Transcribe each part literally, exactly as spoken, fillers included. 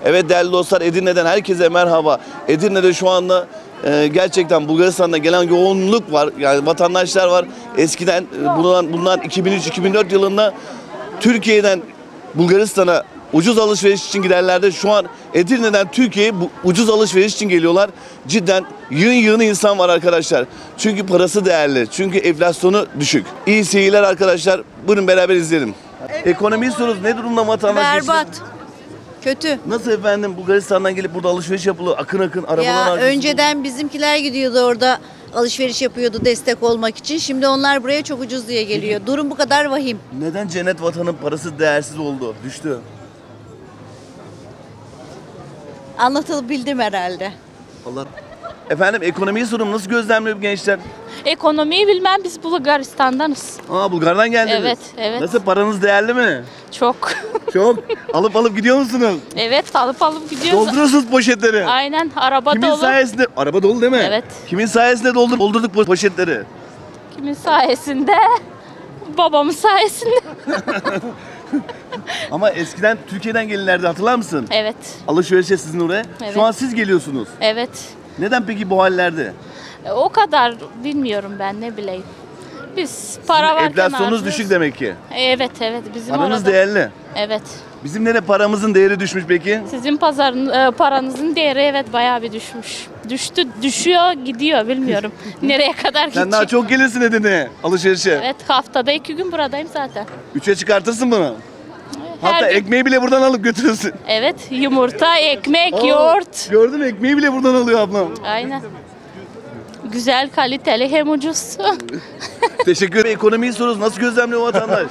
Evet değerli dostlar, Edirne'den herkese merhaba. Edirne'de şu anda e, gerçekten Bulgaristan'da gelen yoğunluk var. Yani vatandaşlar var. Eskiden e, bulunan, bulunan iki bin üç iki bin dört yılında Türkiye'den Bulgaristan'a ucuz alışveriş için giderlerdi. Şu an Edirne'den Türkiye'ye bu ucuz alışveriş için geliyorlar. Cidden yığın yığın insan var arkadaşlar. Çünkü parası değerli. Çünkü enflasyonu düşük. İyi seyirler arkadaşlar. Buyurun beraber izleyelim. Ekonomiyi soruyoruz. Ne durumda vatandaş? Berbat. Kötü. Nasıl efendim Bulgaristan'dan gelip burada alışveriş yapılıyor? Akın akın arabalar Ya harcıyorsunuz. önceden bizimkiler gidiyordu orada alışveriş yapıyordu destek olmak için. Şimdi onlar buraya çok ucuz diye geliyor. Durum bu kadar vahim. Neden cennet vatanın parası değersiz oldu? Düştü. Anlatabildim herhalde. Allah. Efendim ekonomiyi sorun. Nasıl gözlemliyor bu gençler? Ekonomiyi bilmem, biz Bulgaristan'danız. Aa Bulgar'dan geldiniz. Evet, evet. Nasıl, paranız değerli mi? Çok. Çok. Alıp alıp gidiyor musunuz? Evet, alıp alıp gidiyoruz. Dolduruyorsunuz poşetleri. Aynen, araba Kimin dolu. sayesinde? Araba dolu değil mi? Evet. Kimin sayesinde doldur, doldurduk bu poşetleri? Kimin sayesinde? Babamın sayesinde. Ama eskiden Türkiye'den gelinlerdi, hatırlar mısın? Evet, Alışverişe sizin oraya. Evet. Şu an siz geliyorsunuz. evet. Neden peki bu hallerde? E, O kadar bilmiyorum ben, ne bileyim. Biz para varken Enflasyonunuz harcıyoruz. düşük demek ki. Evet, evet. Bizim Paranız orada. değerli. Evet. Bizim nere paramızın değeri düşmüş peki? Sizin pazarın e, paranızın değeri evet bayağı bir düşmüş. Düştü, düşüyor, gidiyor bilmiyorum. Nereye kadar gidecek? Sen daha çok gelirsin Edirne'ye alışverişe. Evet, haftada iki gün buradayım zaten. Üçe çıkartırsın bunu. Her Hatta gün- ekmeği bile buradan alıp götürürsün. Evet, yumurta, ekmek, Aa, yoğurt. Gördün mü? Ekmeği bile buradan alıyor ablam. Aynen. Güzel, kaliteli, hem ucuz. Teşekkür ederim. Ekonomiyi soruyoruz. Nasıl gözlemliyor vatandaş?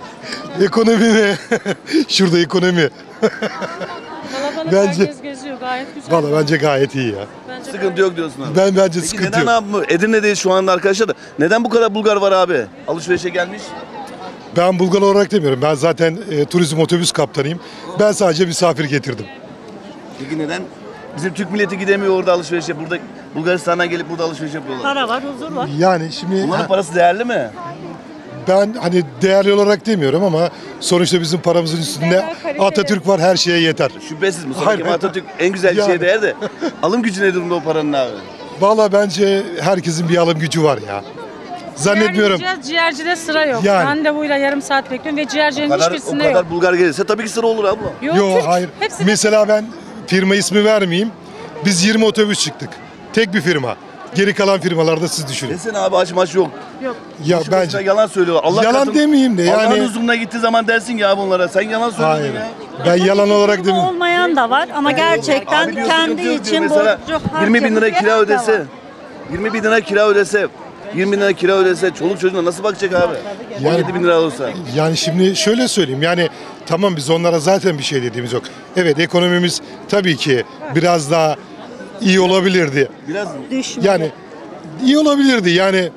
Ekonomi ne? Şurada ekonomi. Kalabalık, Bence- herkes geziyor, gayet güzel. Valla bence gayet iyi ya. Bence Sıkıntı yok diyorsun abi. Ben bence Peki sıkıntı neden yok. abi bu? Edirne'deyiz şu anda arkadaşlar da. Neden bu kadar Bulgar var abi? Alışverişe gelmiş. Ben Bulgar olarak demiyorum. Ben zaten e, turizm otobüs kaptanıyım. Ben sadece misafir getirdim. Peki neden? Bizim Türk milleti gidemiyor orada alışverişe. Burada Bulgaristan'dan gelip burada alışveriş yapıyorlar. para var, huzur var. Yani şimdi Bunların ha, parası değerli mi? ben hani değerli olarak demiyorum ama sonuçta bizim paramızın üstünde Atatürk var, her şeye yeter. Şüphesiz Mustafa Hayır. Kemal Atatürk en güzel Yani. şeye değer de. Alım gücü ne durumda o paranın abi? Valla bence herkesin bir alım gücü var ya. Zannetmiyorum. Ciğer yiyeceğiz, ciğercide sıra yok. Yani. Randevuyla yarım saat bekliyorum ve O ciğercinin kadar, o hiçbirisinde kadar yok. Bulgar gelirse tabii ki sıra olur abla. Yok, Yok Türk. hayır. Hepsi Mesela ben firma ismi vermeyeyim. Biz yirmi otobüs çıktık. Tek bir firma. Geri kalan firmalarda siz düşünün. Desene abi aç maç yok. yok. Ya Şu başına bence yalan söylüyorlar. Allah Yalan katın- demeyeyim de Allah'ın yani- huzuruna gittiği zaman dersin ki ya bunlara sen yalan söylüyorsun hayır. ya. Ben yalan olarak Durumu demiyorum. olmayan da var ama gerçekten Abi diyor, kendi sıkıntı yok diyor. için Mesela borcu yirmi bin lira harcayan kira da ödese, var. yirmi bin lira kira ödese, yirmi bin lira kira ödese çoluk çocuğuna nasıl bakacak abi? Yani- on yedi bin lira olsa. Yani şimdi şöyle söyleyeyim yani tamam biz onlara zaten bir şey dediğimiz yok. Evet ekonomimiz tabii ki biraz daha iyi olabilirdi. Biraz Düşmedi. Yani iyi olabilirdi yani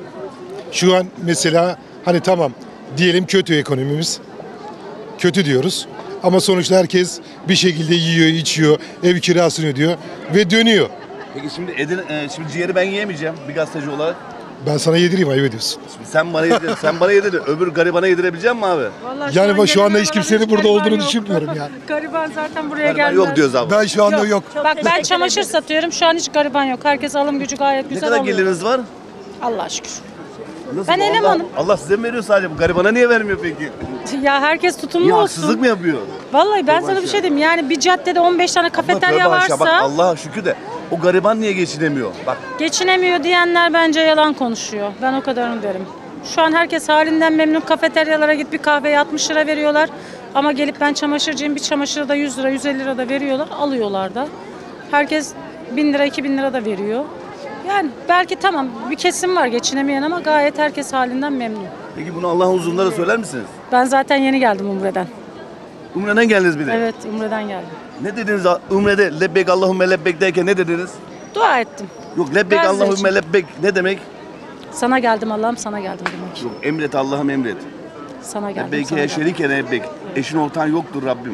şu an mesela hani tamam diyelim kötü ekonomimiz. Kötü diyoruz. Ama sonuçta herkes bir şekilde yiyor, içiyor, ev kirasını ödüyor ve dönüyor. Peki şimdi Edirne, e, şimdi ciğeri ben yiyemeyeceğim bir gazeteci olarak. Ben sana yedireyim ayıp ediyorsun. Şimdi sen bana yedir, sen bana yedir, öbür garibana yedirebilecek misin abi? Vallahi Yani an bak şu anda gelen hiç kimsenin arabaların burada gariban olduğunu yok. düşünmüyorum yani. Gariban zaten buraya Gariban gelmez. yok diyoruz abi. Ben şu anda yok. Bak ben çamaşır satıyorum, şu an hiç gariban yok. Herkes alım gücü gayet Ne güzel kadar alıyor. geliriniz var? Allah'a şükür. Nasıl Ben bu? Allah, elemanım. Allah size mi veriyor sadece? Bu garibana niye vermiyor peki? Ya herkes tutumlu Niye olsun. haksızlık mı yapıyor? Vallahi ben sana Tövbe bir şey diyeyim. Yani bir caddede on beş tane Allah kafeterya tövbe haşa, varsa bak Allah'a şükür de o gariban niye geçinemiyor? Bak geçinemiyor diyenler bence yalan konuşuyor. Ben o kadarını derim. Şu an herkes halinden memnun. Kafeteryalara git bir kahveye altmış lira veriyorlar. Ama gelip ben çamaşırcıyım bir çamaşırı da yüz lira yüz elli lira da veriyorlar. Alıyorlar da. Herkes bin lira iki bin lira da veriyor. Yani belki tamam bir kesim var geçinemeyen ama gayet herkes halinden memnun. peki bunu Allah'ın huzurunda da söyler misiniz? Ben zaten yeni geldim Umre'den. Umre'den geldiniz bir de. Evet Umre'den geldim. Ne dediniz Umre'de lebbek Allahümme lebbek derken ne dediniz? Dua ettim. Yok lebbek Gazze Allahümme için. lebbek ne demek? Sana geldim Allah'ım sana geldim demek. Yok emret Allah'ım emret. Sana geldim Lebbeke sana geldim. şerike lebbek. Eşin ortağın yoktur Rabbim.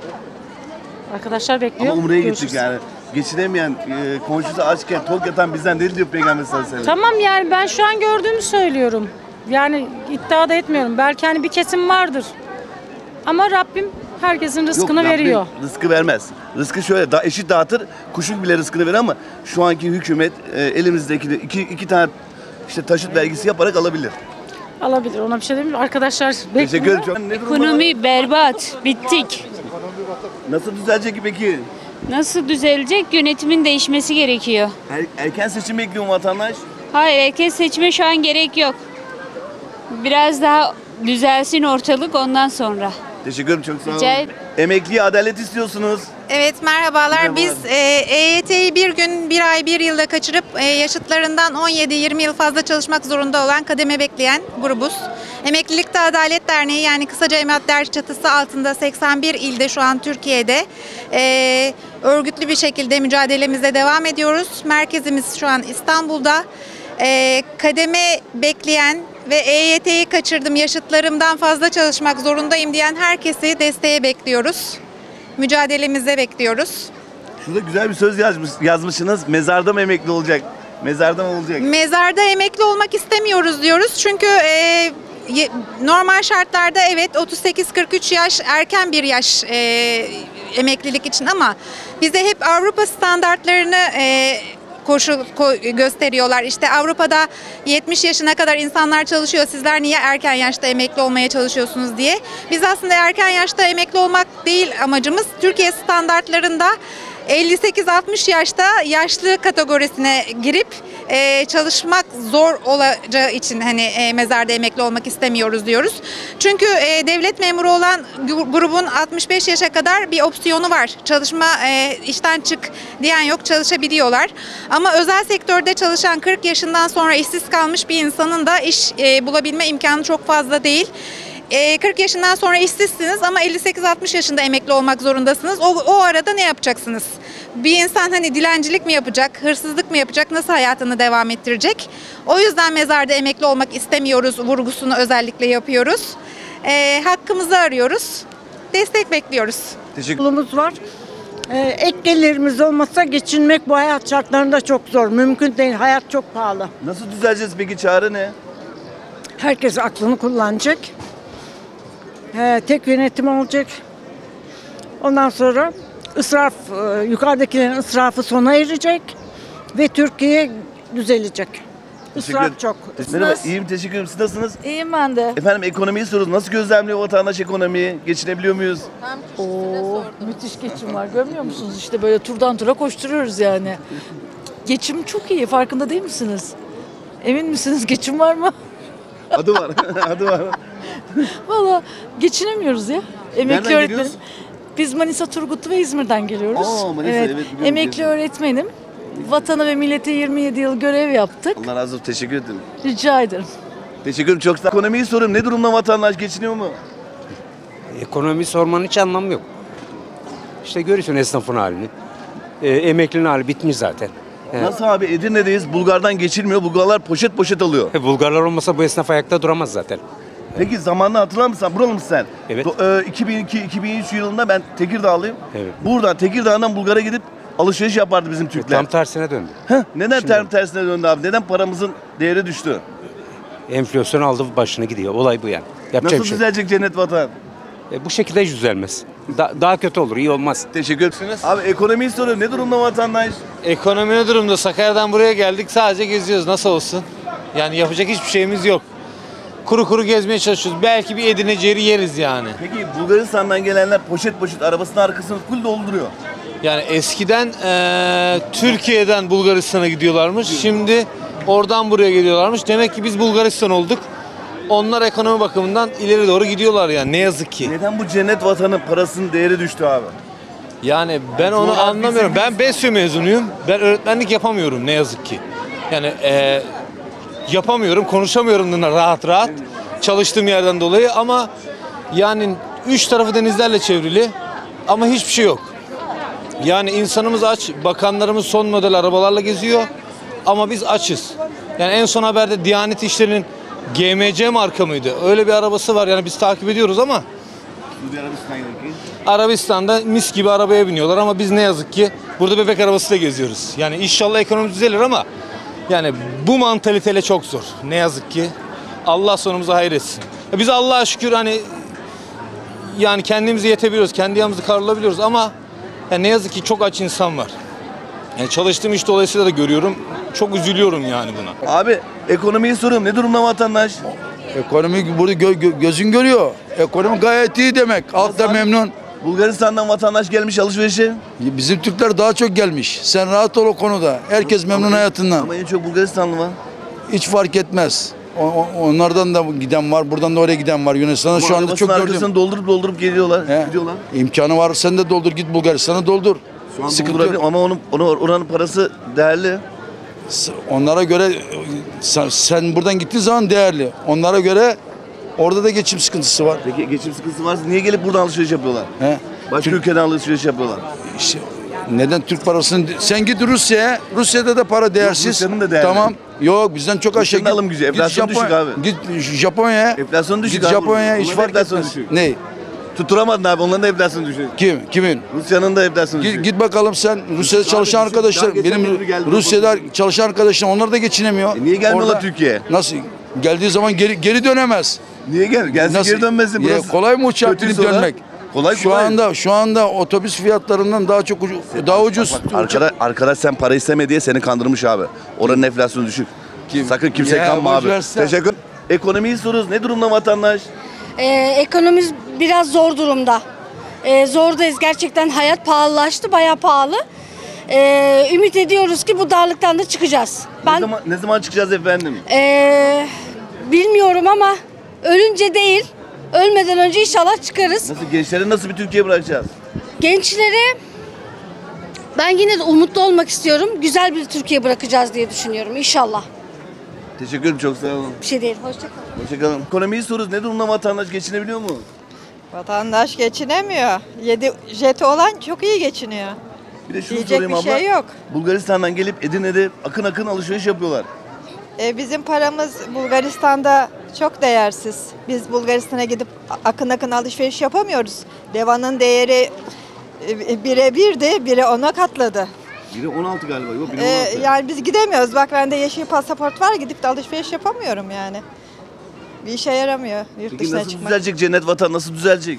Arkadaşlar bekliyor. Ama Umre'ye Görüşürüz. gittik yani. Geçinemeyen, e, komşusu açken tok yatan bizden değil diyor Peygamber sallallahu aleyhi ve sellem. Tamam yani ben şu an gördüğümü söylüyorum. Yani iddia da etmiyorum. Belki hani bir kesim vardır. Ama Rabbim Herkesin rızkını Yok, Rabbim veriyor. Rızkı vermez. Rızkı şöyle da eşit dağıtır. Kuşun bile rızkını verir ama şu anki hükümet e, elimizdeki de iki, iki tane işte taşıt vergisi yaparak alabilir. Alabilir, ona bir şey demiyorum. Arkadaşlar Teşekkür bekliyor. ederim. Çok- Ne durumda? Ekonomi berbat, bittik. Nasıl düzelecek peki? Nasıl düzelecek? Yönetimin değişmesi gerekiyor. Er, erken seçim bekliyor mu vatandaş? Hayır, erken seçime şu an gerek yok. Biraz daha düzelsin ortalık ondan sonra. Teşekkür ederim, çok sağ olun. Rica ederim. Emekliye adalet istiyorsunuz. Evet, merhabalar. Merhaba. Biz e, EYT'yi bir gün, bir ay, bir yılda kaçırıp e, yaşıtlarından on yedi yirmi yıl fazla çalışmak zorunda olan kademe bekleyen grubuz. Emeklilikte Adalet Derneği, yani kısaca EMADDER çatısı altında seksen bir ilde şu an Türkiye'de e, örgütlü bir şekilde mücadelemize devam ediyoruz. Merkezimiz şu an İstanbul'da. E, kademe bekleyen ve E Y T'yi kaçırdım, yaşıtlarımdan fazla çalışmak zorundayım diyen herkesi desteğe bekliyoruz. Mücadelemize bekliyoruz. Şurada güzel bir söz yazmış, yazmışsınız. Mezarda mı emekli olacak? Mezarda mı olacak? Mezarda emekli olmak istemiyoruz diyoruz. Çünkü e, ye- normal şartlarda evet otuz sekiz kırk üç yaş erken bir yaş e, emeklilik için, ama bize hep Avrupa standartlarını e, koşul ko- gösteriyorlar. İşte Avrupa'da yetmiş yaşına kadar insanlar çalışıyor. Sizler niye erken yaşta emekli olmaya çalışıyorsunuz diye. Biz aslında erken yaşta emekli olmak değil amacımız. Türkiye standartlarında elli sekiz altmış yaşta yaşlı kategorisine girip e, çalışmak zor olacağı için hani e, mezarda emekli olmak istemiyoruz diyoruz. Çünkü e, devlet memuru olan gu- grubun altmış beş yaşa kadar bir opsiyonu var. Çalışma, e, işten çık diyen yok, çalışabiliyorlar. Ama özel sektörde çalışan kırk yaşından sonra işsiz kalmış bir insanın da iş e, bulabilme imkanı çok fazla değil. E, kırk yaşından sonra işsizsiniz ama elli sekiz altmış yaşında emekli olmak zorundasınız. O, o arada ne yapacaksınız? Bir insan hani dilencilik mi yapacak, hırsızlık mı yapacak, nasıl hayatını devam ettirecek? O yüzden mezarda emekli olmak istemiyoruz vurgusunu özellikle yapıyoruz. E, hakkımızı arıyoruz. Destek bekliyoruz. Teşekkür Yolumuz var. Ee, ek gelirimiz olmasa geçinmek bu hayat şartlarında çok zor. Mümkün değil. Hayat çok pahalı. Nasıl düzeleceğiz peki? Çare ne? Herkes aklını kullanacak. Ee, tek yönetim olacak. Ondan sonra ısraf, e, yukarıdakilerin ısrafı sona erecek ve Türkiye düzelecek. Teşekkür ederim. Israf çok. Merhaba, iyiyim, teşekkür ederim. Siz nasılsınız? İyiyim ben de. Efendim, ekonomiyi soruyoruz. Nasıl gözlemliyor vatandaş ekonomiyi? Geçinebiliyor muyuz? Oo, müthiş geçim var. Görmüyor musunuz? İşte böyle turdan tura koşturuyoruz yani. Geçim çok iyi. Farkında değil misiniz? Emin misiniz? Geçim var mı? Adı var. Adı var. Valla geçinemiyoruz ya. Emekli Nereden öğretmenim. geliyoruz? Biz Manisa, Turgutlu ve İzmir'den geliyoruz. Aa, Manisa, evet, biliyorum, Emekli biliyorum. öğretmenim. Vatana ve millete yirmi yedi yıl görev yaptık. Allah razı olsun. Teşekkür ederim. Rica ederim. Teşekkür ederim. Çok sağ olun. Ekonomiyi soruyorum. Ne durumda vatandaş? Geçiniyor mu? Ekonomi sormanın hiç anlamı yok. İşte görüyorsun esnafın halini. E, emeklinin hali bitmiş zaten. E, Nasıl abi? Edirne'deyiz. Bulgardan geçilmiyor. Bulgarlar poşet poşet alıyor. Bulgarlar olmasa bu esnaf ayakta duramaz zaten. Peki zamanını hatırlar mısın? Buralı mısın sen? Evet. Do- e, iki bin iki iki bin üç yılında ben Tekirdağlıyım. Evet. Buradan Tekirdağ'dan Bulgar'a gidip alışveriş yapardı bizim Türkler. Tam tersine döndü. Heh, neden Şimdi- ter tersine döndü abi? Neden paramızın değeri düştü? Enflasyon aldı başını gidiyor. Olay bu yani. Yapacak Nasıl bir şey yok. düzelecek cennet vatan? E, bu şekilde hiç düzelmez. Da- daha kötü olur, iyi olmaz. Teşekkür ederim. Abi ekonomiyi soruyorum. Ne durumda vatandaş? Ekonomi ne durumda? Sakarya'dan buraya geldik, sadece geziyoruz. Nasıl olsun? Yani yapacak hiçbir şeyimiz yok. Kuru kuru gezmeye çalışıyoruz. Belki bir Edirne ciğeri yeriz yani. Peki Bulgaristan'dan gelenler poşet poşet arabasının arkasını full dolduruyor. Yani eskiden eee, Türkiye'den Bulgaristan'a gidiyorlarmış. Şimdi oradan buraya geliyorlarmış. Demek ki biz Bulgaristan olduk. Onlar ekonomi bakımından ileri doğru gidiyorlar yani, ne yazık ki. Neden bu cennet vatanın parasının değeri düştü abi? Yani ben onu Dolar anlamıyorum. bizim- Ben BESYO mezunuyum. Ben öğretmenlik yapamıyorum ne yazık ki. Yani eee, yapamıyorum, konuşamıyorum bununla rahat rahat. Çalıştığım yerden dolayı ama yani üç tarafı denizlerle çevrili ama hiçbir şey yok. Yani insanımız aç, bakanlarımız son model arabalarla geziyor ama biz açız. Yani en son haberde Diyanet İşleri'nin G M C marka mıydı? Öyle bir arabası var, yani biz takip ediyoruz ama Suudi Arabistan'daki. Arabistan'da mis gibi arabaya biniyorlar ama biz ne yazık ki burada bebek arabasıyla geziyoruz. Yani inşallah ekonomi düzelir ama yani bu mantaliteyle çok zor. Ne yazık ki. Allah sonumuzu hayretsin. Ya biz Allah'a şükür hani yani kendimize yetebiliyoruz, kendi yanımızı karşılayabiliyoruz ama yani ne yazık ki çok aç insan var. Yani çalıştığım iş dolayısıyla da görüyorum. Çok üzülüyorum yani buna. Abi ekonomiyi soruyorum. Ne durumda vatandaş? Ekonomi burada gö- gö- gözün görüyor. Ekonomi gayet iyi demek. Halk da memnun. Bulgaristan'dan vatandaş gelmiş alışverişe. Bizim Türkler daha çok gelmiş. Sen rahat ol o konuda. Herkes memnun hayatından. Ama en çok Bulgaristanlı var. Hiç fark etmez. O- o- onlardan da giden var, buradan da oraya giden var. Yunanistan'da şu anda çok arkasını gördüm. doldurup doldurup geliyorlar. He. Gidiyorlar. İmkanı var, sen de doldur, git Bulgaristan'a doldur. Şu an Sıkıntı doldurabilir yok. ama onun, onun oranın parası değerli. S- Onlara göre sen, sen buradan gittiğin zaman değerli. Onlara göre orada da geçim sıkıntısı var. Peki geçim sıkıntısı varsa niye gelip buradan alışveriş yapıyorlar? He. Başka Türk- ülkeden alışveriş yapıyorlar. İşte neden Türk parasını... Sen git Rusya'ya. Rusya'da da para değersiz. Rusya'nın da değerli. Tamam. Yok bizden çok aşağı. Rusya'nın alım gücü, enflasyon düşük abi. Git Japonya'ya. Enflasyon düşük Git abi. Japonya'ya hiç Onların fark enflasyonu etmez. düşük. Ne? Tutturamadın abi, onların da enflasyonu düşük. Kim? Kimin? Rusya'nın da enflasyonu Git, düşük. git bakalım sen Rusya'da çalışan düşün, arkadaşlar, daha geçen benim biri geldi, Rusya'da çalışan arkadaşlarım onlar da geçinemiyor. E niye gelmiyorlar Orada- Türkiye'ye? Nasıl? Geldiği zaman geri geri dönemez. Niye gel? Gelsin Nasıl? geri dönmesin. Ya, Burası kolay mı uçağa kötüyse binip o da- dönmek? Kolay Şu kolay. anda şu anda otobüs fiyatlarından daha çok ucu- daha ucuz. Bak, arkadaş, arkadaş sen para isteme diye seni kandırmış abi. Oranın enflasyonu düşük. Kim? Sakın kimseye Ya, kanma boş abi. versen. Teşekkür. Ekonomiyi soruyoruz. Ne durumda vatandaş? Ee, ekonomimiz biraz zor durumda. Ee, zordayız. Gerçekten hayat pahalılaştı. Bayağı pahalı. Ee, ümit ediyoruz ki bu darlıktan da çıkacağız. Ne Ben zaman, ne zaman çıkacağız efendim? ee, bilmiyorum ama ölünce değil, ölmeden önce inşallah çıkarız. Nasıl, gençlere nasıl bir Türkiye bırakacağız? Gençlere ben yine de umutlu olmak istiyorum. Güzel bir Türkiye bırakacağız diye düşünüyorum inşallah. Teşekkür ederim, çok sağ olun. Bir şey değil. Hoşçakalın. Hoşçakalın. Ekonomiyi soruyoruz. Ne durumda vatandaş, geçinebiliyor mu? Vatandaş geçinemiyor. Yedi jeti olan çok iyi geçiniyor. Bir de şunu Diyecek sorayım bir abla. şey yok. Bulgaristan'dan gelip Edirne'de akın akın alışveriş yapıyorlar. E, bizim paramız Bulgaristan'da çok değersiz. Biz Bulgaristan'a gidip akın akın alışveriş yapamıyoruz. Levanın değeri e, bire birdi, bire ona katladı. Biri on altı galiba. Yok, biri E, on altı. yani biz gidemiyoruz. Bak bende yeşil pasaport var, gidip de alışveriş yapamıyorum yani. Bir işe yaramıyor yurt Peki dışına nasıl çıkmak. düzelecek cennet vatan, nasıl düzelecek?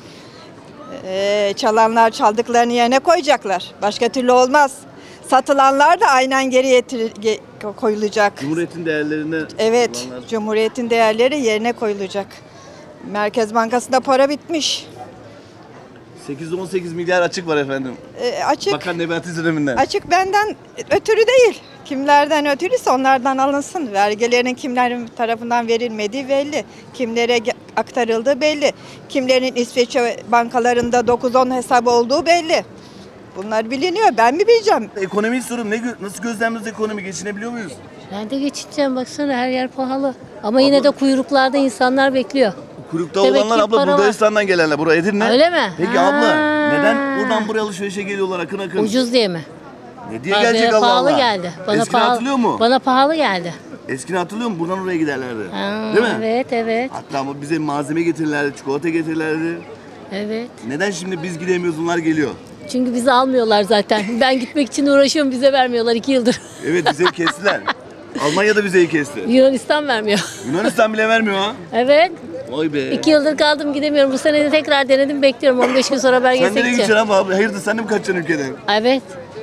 E, çalanlar çaldıklarını yerine koyacaklar. Başka türlü olmaz. Satılanlar da aynen geriye getir- ge- koyulacak. Cumhuriyetin değerlerine... Evet, olanlar- Cumhuriyet'in değerleri yerine koyulacak. Merkez Bankası'nda para bitmiş. sekiz on sekiz milyar açık var efendim. E, açık, Bakan Nebati döneminden. açık benden ötürü değil. Kimlerden ötürüyse onlardan alınsın. Vergilerin kimlerin tarafından verilmediği belli. Kimlere ge- aktarıldığı belli. Kimlerin İsveç bankalarında dokuz on hesabı olduğu belli. Bunlar biliniyor. Ben mi bileceğim? Ekonomiyi soruyorum. Ne, gö- nasıl gözlemimiz ekonomi? Geçinebiliyor muyuz? Ben de geçeceğim, baksana her yer pahalı. Ama yine de kuyruklarda insanlar bekliyor. Kuyrukta Demek olanlar ki abla para var. Bulgaristan'dan gelenler. Buraya Edirne. Öyle mi? Peki Ha. abla neden buradan buraya alışverişe geliyorlar akın akın? Ucuz diye mi? Ne diye Bana gelecek Allah pahalı Allah? geldi. Bana Eskini pahalı, hatırlıyor mu? Bana pahalı geldi. Eskini hatırlıyor mu? Buradan oraya giderlerdi. Ha, Değil mi? Evet, evet. Hatta ama bize malzeme getirirlerdi, çikolata getirirlerdi. Evet. Neden şimdi biz gidemiyoruz, bunlar geliyor? Çünkü bizi almıyorlar zaten. Ben gitmek için uğraşıyorum, bize vermiyorlar iki yıldır. Evet, bize kestiler. Almanya'da vizeyi kesti. Yunanistan vermiyor. Yunanistan bile vermiyor ha. Evet. Vay be. İki yıldır kaldım, gidemiyorum. Bu sene de tekrar denedim, bekliyorum. on beş gün sonra Sen belgesel nereye gideceğim. gideceksin abi? Hayırdır, sen de mi kaçacaksın ülkeden? Evet.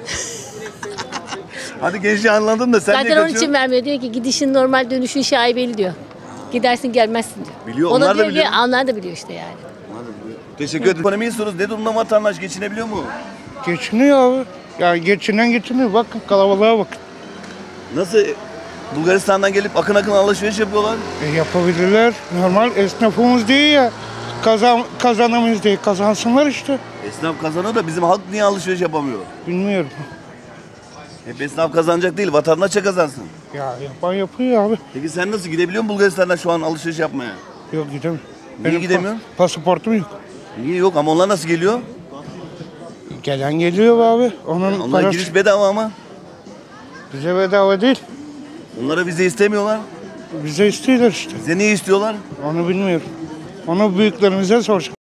Hadi gençliği anladım da sen niye Zaten onun kaçıyorsun? için vermiyor. Diyor ki gidişin normal, dönüşün şaibeli diyor. Gidersin gelmezsin diyor. Biliyor, O onlar da diyor biliyor. ki, onlar da biliyor işte yani. Teşekkür ederim. Ekonomiyi soruyoruz. Ne durumda vatandaş, geçinebiliyor mu? Geçiniyor abi. Ya geçinen geçiniyor. Bakın kalabalığa bakın. Nasıl? Bulgaristan'dan gelip akın akın alışveriş yapıyorlar. E, yapabilirler. Normal esnafımız değil ya. Kazan, kazanımız değil. Kazansınlar işte. Esnaf kazanıyor da bizim halk niye alışveriş yapamıyor? Bilmiyorum. Hep esnaf kazanacak değil, vatandaş da kazansın. Ya yapan yapıyor abi. Peki sen nasıl gidebiliyor musun Bulgaristan'dan şu an alışveriş yapmaya? Yok gidemiyorum. Niye gidemiyorsun? pa- pasaportum yok. Niye yok ama onlar nasıl geliyor? Gelen geliyor abi. Onun Onlar parası giriş bedava ama. bize bedava değil. Onlara vize istemiyorlar. Bize istiyorlar işte. Bize niye istiyorlar? Onu bilmiyorum. Onu büyüklerimize soracağım.